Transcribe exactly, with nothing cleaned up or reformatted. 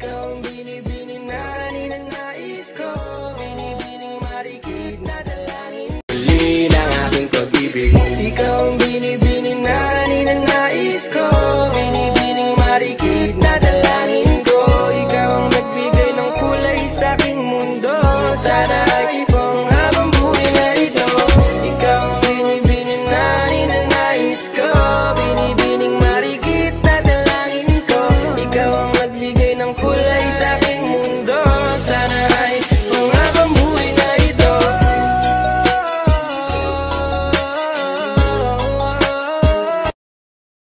Ikaw ang binibining na ninanais ko, binibining marikit na dalangin. Huli ng aking pag-ibig, ikaw ang binibining